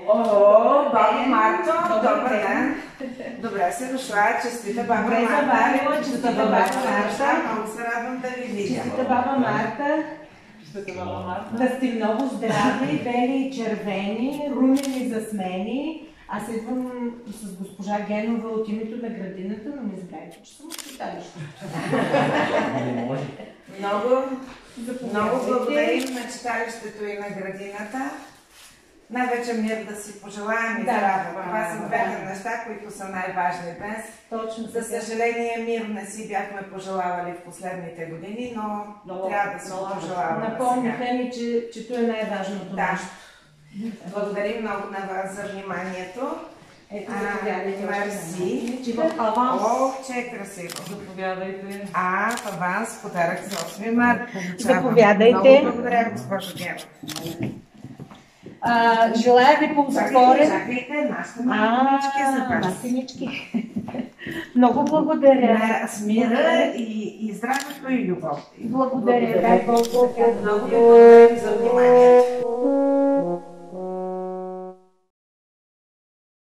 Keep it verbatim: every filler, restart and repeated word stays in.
О, баба Марто, добър ден! Добре се дошла, честита баба Марта. Добре заварила, честита баба Марта. Много се радвам да ви видя. Честита баба Марта. Честита баба Марта. Да сте много здрави, бели и червени, румени засмени. Аз идвам с госпожа Генова от името на градината, но не знаете, че съм от читалището. Не може. Много, много благодарим на читалището и на градината. Най-вече мир да си пожелаем и Да, здраве. да, Това са да. двете неща, които са най-важни днес. Точно. За съжаление, мир не си бяхме пожелавали в последните години, но Много, трябва да си много го пожелаваме Напомниха сега. ми, че, че това е най-важното Да. нещо. Благодарим много на вас за вниманието. Ето, А, заповядайте. мерси. Че в аванс. О, че е красиво. Заповядайте. А, в аванс подарък за осми март. Заповядайте. Много благодаря, госпожо Гева. А, желая ви ползотворен. Чакайте, чакайте, нашите малки за вас. Масенички. Много благодаря. На смира и, и здравето и любов. Благодаря. Дай Бог. Много ви благодаря за вниманието.